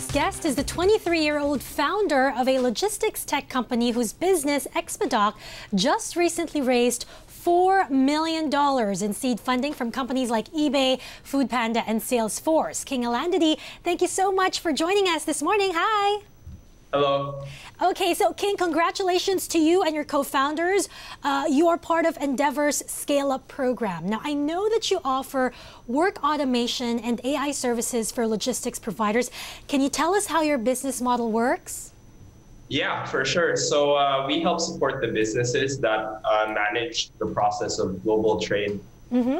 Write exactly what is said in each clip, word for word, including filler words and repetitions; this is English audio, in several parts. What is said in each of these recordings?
guest is the twenty-three-year-old founder of a logistics tech company whose business, Expedock, just recently raised four million dollars in seed funding from companies like eBay, Foodpanda, and Salesforce. King Alandy Dy, thank you so much for joining us this morning. Hi. Hello. Okay, so King, congratulations to you and your co-founders. Uh, you are part of Endeavor's Scale-Up program. Now, I know that you offer work automation and A I services for logistics providers. Can you tell us how your business model works? Yeah, for sure. So uh, we help support the businesses that uh, manage the process of global trade. Mm-hmm.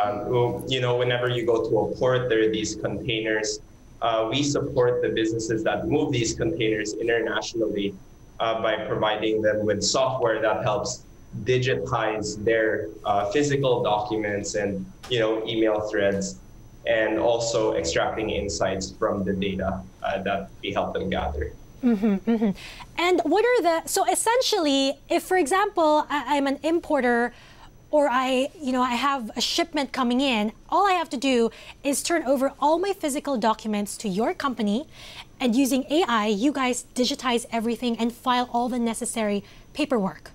uh, you know, whenever you go to a port, there are these containers. Uh, we support the businesses that move these containers internationally uh, by providing them with software that helps digitize their uh, physical documents and, you know, email threads, and also extracting insights from the data uh, that we help them gather. Mm-hmm, mm-hmm. And what are the, so essentially, if, for example, I, I'm an importer, or I, you know, I have a shipment coming in, all I have to do is turn over all my physical documents to your company, and using A I, you guys digitize everything and file all the necessary paperwork.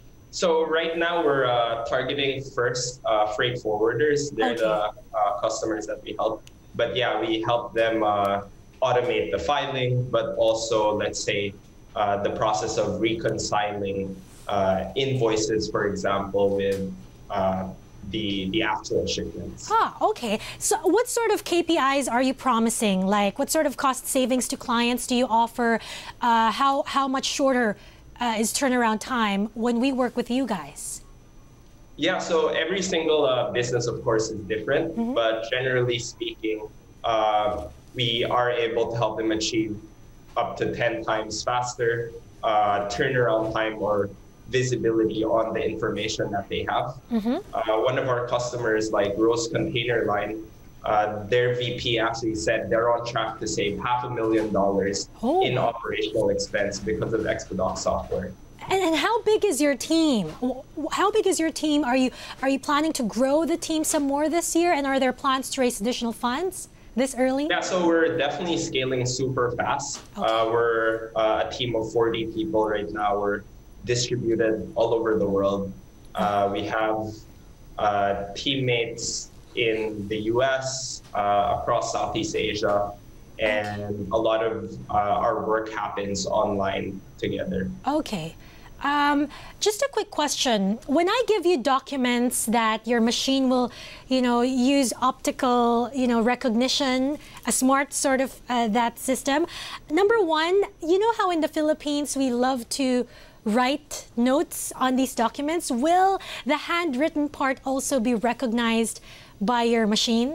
So right now we're uh, targeting first uh, freight forwarders. They're Okay. the uh, customers that we help. But yeah, we help them uh, automate the filing, but also, let's say, uh, the process of reconciling Uh, invoices, for example, with uh, the the actual shipments. Ah, okay. So what sort of K P Is are you promising? Like, what sort of cost savings to clients do you offer? Uh, how, how much shorter uh, is turnaround time when we work with you guys? Yeah, so every single uh, business, of course, is different, mm-hmm. but generally speaking, uh, we are able to help them achieve up to ten times faster uh, turnaround time or visibility on the information that they have. Mm-hmm. Uh, one of our customers, like Rose Container Line, uh, their V P actually said they're on track to save half a million dollars oh. in operational expense because of Expedock software. And, and how big is your team? How big is your team? Are you are you planning to grow the team some more this year? And are there plans to raise additional funds this early? Yeah, so we're definitely scaling super fast. Okay. Uh, we're uh, a team of forty people right now. We're distributed all over the world. Uh, we have uh, teammates in the U S, uh, across Southeast Asia, and a lot of uh, our work happens online together. Okay. Um, just a quick question. When I give you documents that your machine will, you know, use optical, you know, recognition, a smart sort of uh, that system. Number one, you know how in the Philippines we love to write notes on these documents? Will the handwritten part also be recognized by your machine?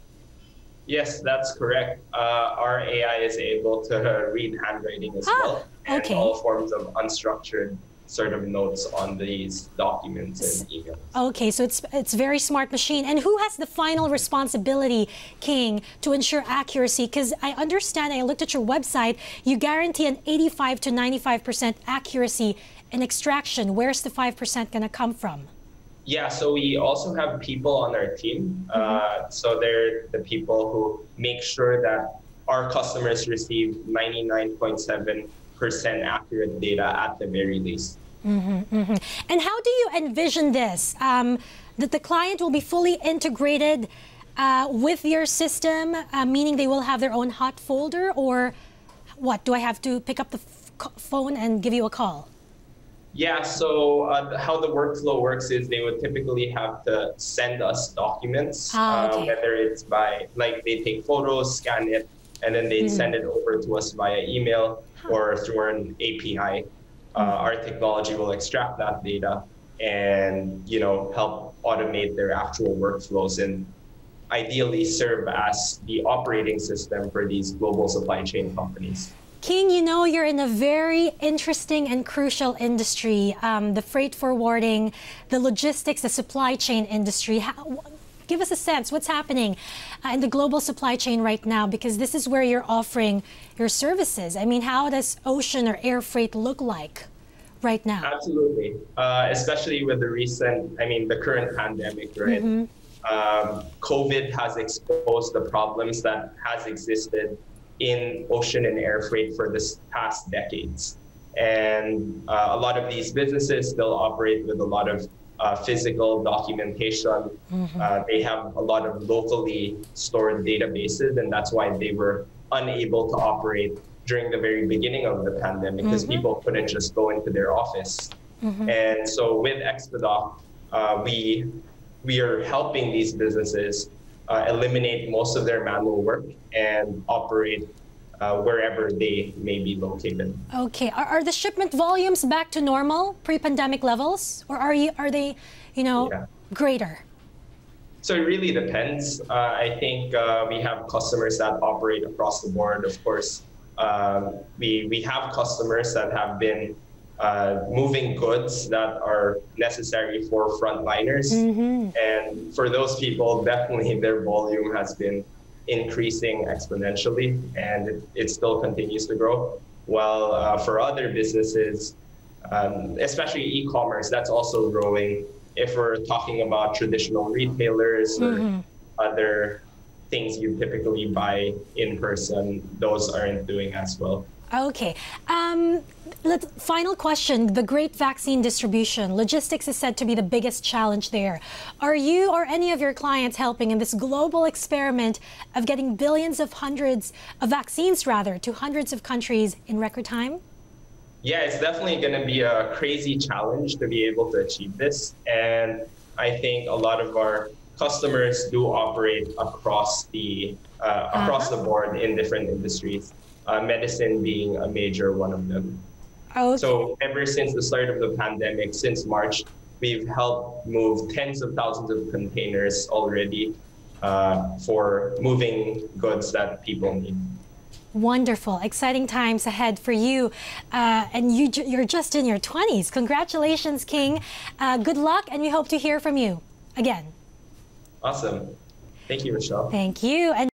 Yes, that's correct. Uh, our A I is able to read handwriting as ah, well, and okay. all forms of unstructured sort of notes on these documents and emails. Okay, so it's it's very smart machine. And who has the final responsibility, King, to ensure accuracy? Because I understand, I looked at your website, you guarantee an eighty-five to ninety-five percent accuracy in extraction. Where's the five percent going to come from? Yeah, so we also have people on our team. Mm-hmm. uh, so they're the people who make sure that our customers receive ninety-nine point seven percent accurate data at the very least. Mm-hmm, mm-hmm. And how do you envision this? Um, that the client will be fully integrated uh, with your system, uh, meaning they will have their own hot folder, or what? Do I have to pick up the f phone and give you a call? Yeah, so uh, how the workflow works is they would typically have to send us documents, ah, okay. uh, whether it's by, like, they take photos, scan it, and then they mm. send it over to us via email or through an A P I. Uh, our technology will extract that data and, you know, help automate their actual workflows and ideally serve as the operating system for these global supply chain companies. King, you know, you're in a very interesting and crucial industry, um, the freight forwarding, the logistics, the supply chain industry. How, give us a sense, what's happening uh, in the global supply chain right now? Because this is where you're offering your services. I mean, how does ocean or air freight look like right now? Absolutely, uh, especially with the recent, I mean, the current pandemic, right? Mm-hmm. um, COVID has exposed the problems that has existed in ocean and air freight for this past decades. And uh, a lot of these businesses still operate with a lot of uh, physical documentation. Mm-hmm. Uh, they have a lot of locally stored databases, and that's why they were unable to operate during the very beginning of the pandemic, because mm-hmm. people couldn't just go into their office. Mm-hmm. And so with Expedock, uh, we, we are helping these businesses uh, eliminate most of their manual work and operate Uh, wherever they may be located. Okay, are, are the shipment volumes back to normal pre-pandemic levels, or are you are they, you know, yeah. greater? So it really depends. Uh, I think uh, we have customers that operate across the board. Of course, um, we we have customers that have been uh, moving goods that are necessary for frontliners, mm-hmm. and for those people, definitely their volume has been increasing exponentially, and it, it still continues to grow. While uh, for other businesses, um, especially e-commerce, that's also growing. If we're talking about traditional retailers or mm-hmm. other things you typically buy in person, those aren't doing as well. Okay. Um, let's, final question. The great vaccine distribution. Logistics is said to be the biggest challenge there. Are you or any of your clients helping in this global experiment of getting billions of hundreds of vaccines, rather, to hundreds of countries in record time? Yeah, it's definitely going to be a crazy challenge to be able to achieve this. And I think a lot of our customers do operate across the, uh, across uh-huh. the board in different industries. Uh, medicine being a major one of them. Okay. So ever since the start of the pandemic, since March, we've helped move tens of thousands of containers already uh, for moving goods that people need. Wonderful, exciting times ahead for you. Uh, and you, you're just in your twenties. Congratulations, King. Uh, good luck, and we hope to hear from you again. Awesome. Thank you, Michelle. Thank you. And